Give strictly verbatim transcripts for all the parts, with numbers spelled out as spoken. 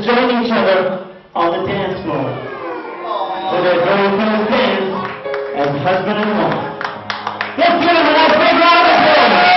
join each other on the dance floor for their very first dance as husband and wife. Let's give them a nice big round of applause.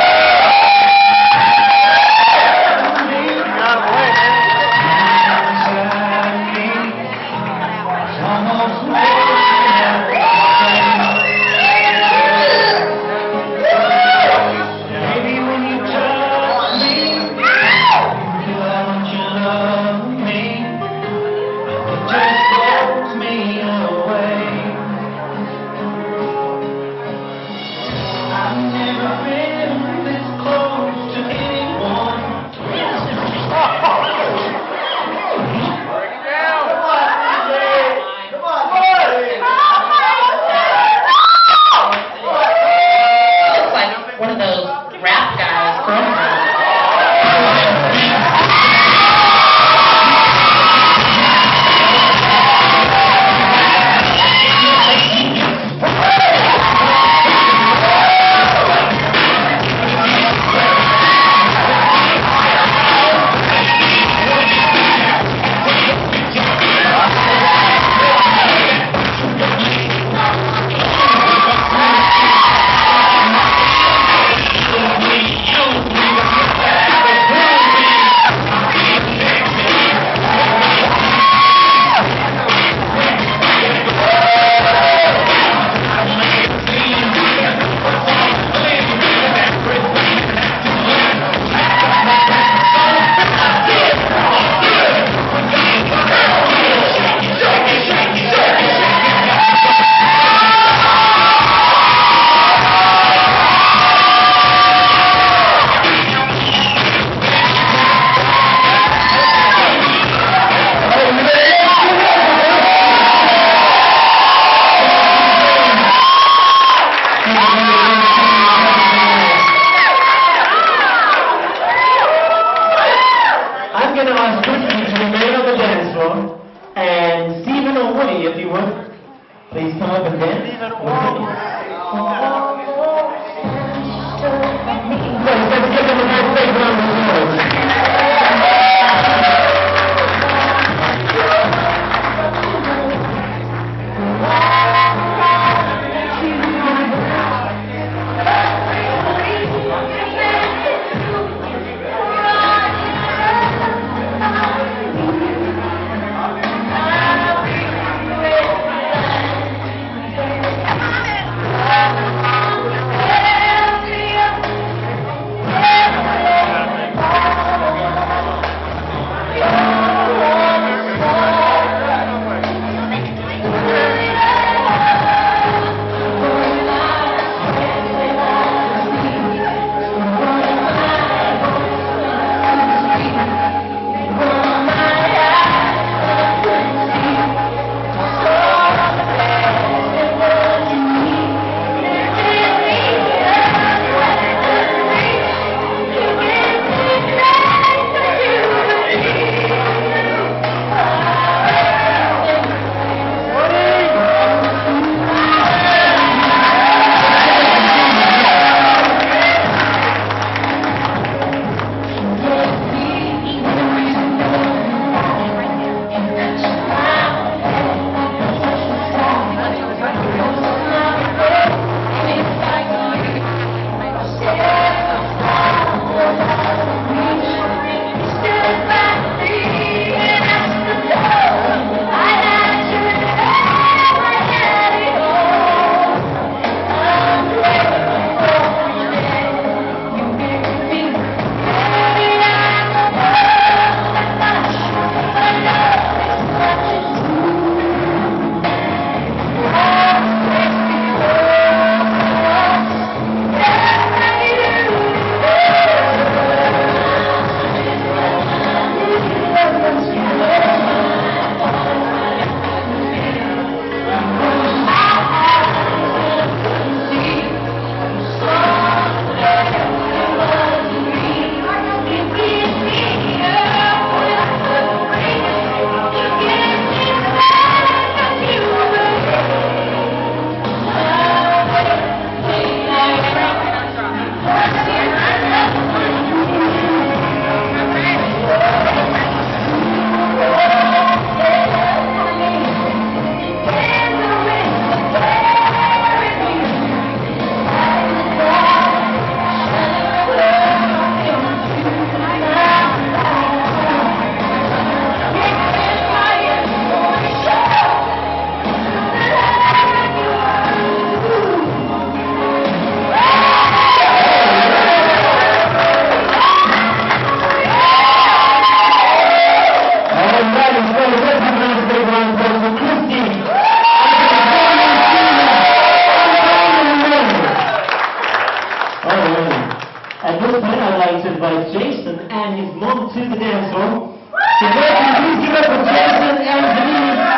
I'm going to ask Christy to remain on the dance floor, and Stephen or Woody, if you would, please come up and dance. Let's give them a nice big round of applause. Thank you. to the dance floor. So please give it up for Jason and Denise.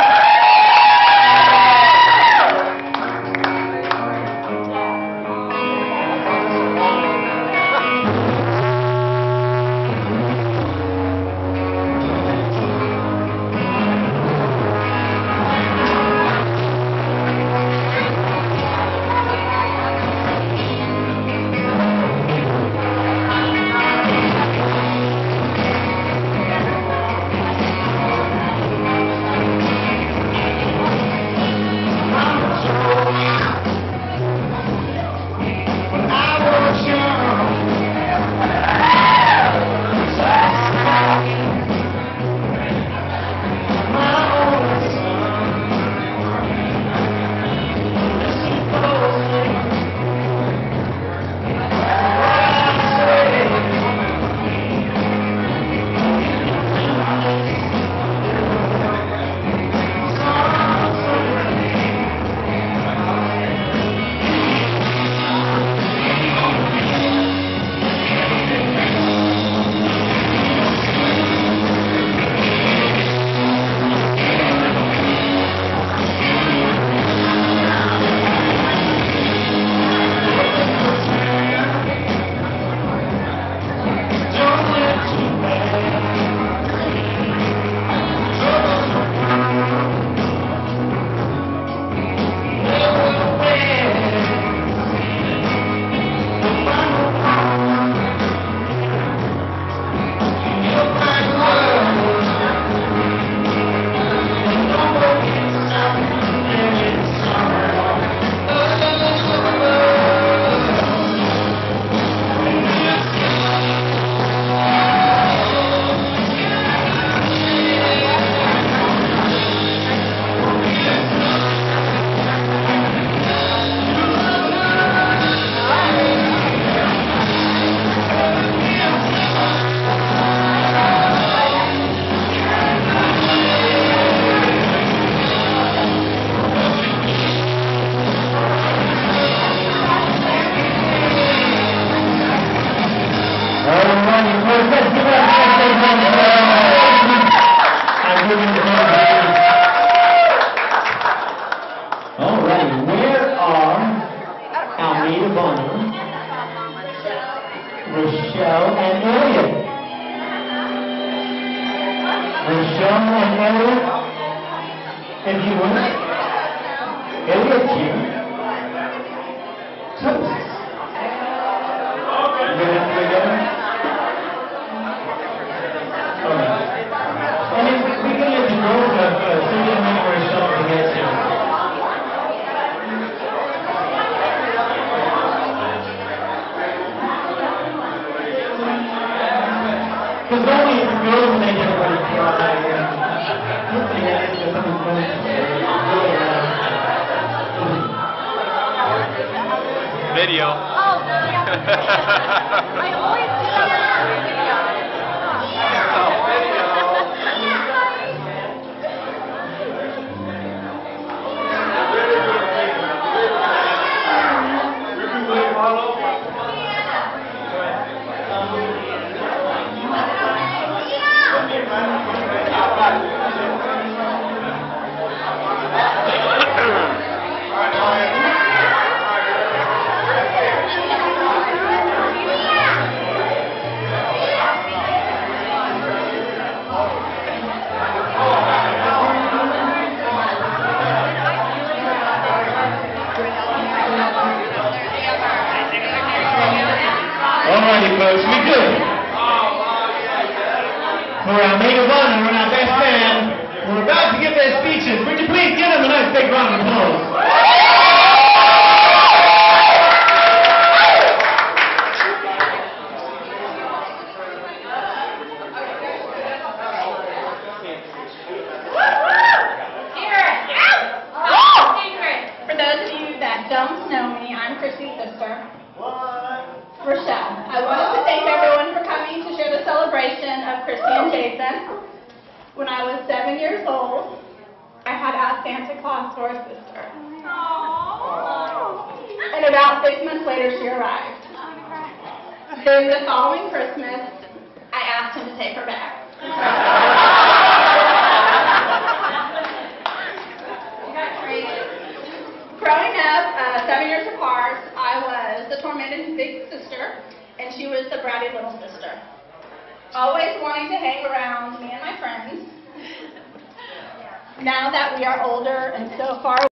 Rochelle and Elliot. Rochelle and Elliot, if you want. Elliot here. Toast. You have to together? Alright. I mean, we can let you go, but uh, so you can make Rochelle to get here. Because only if you go make everybody cry and hopefully that is something funny. Video. Oh, yeah. I always do that video. Oh, video. Alrighty, folks, we good. For our maid of honor and our best man, we're about to give their speeches. Would you please give them a nice big round of applause? For those of you that don't know me, I'm Chrissy's sister, Rochelle. I wanted to thank everyone for coming to share the celebration of Chrissy and Jason. When I was seven years old, I had asked Santa Claus for a sister. And about six months later, she arrived. Then the following Christmas, I asked him to take her back. Growing up, uh, seven years apart, I was the tormented big sister, and she was the bratty little sister. Always wanting to hang around me and my friends. Now that we are older and so far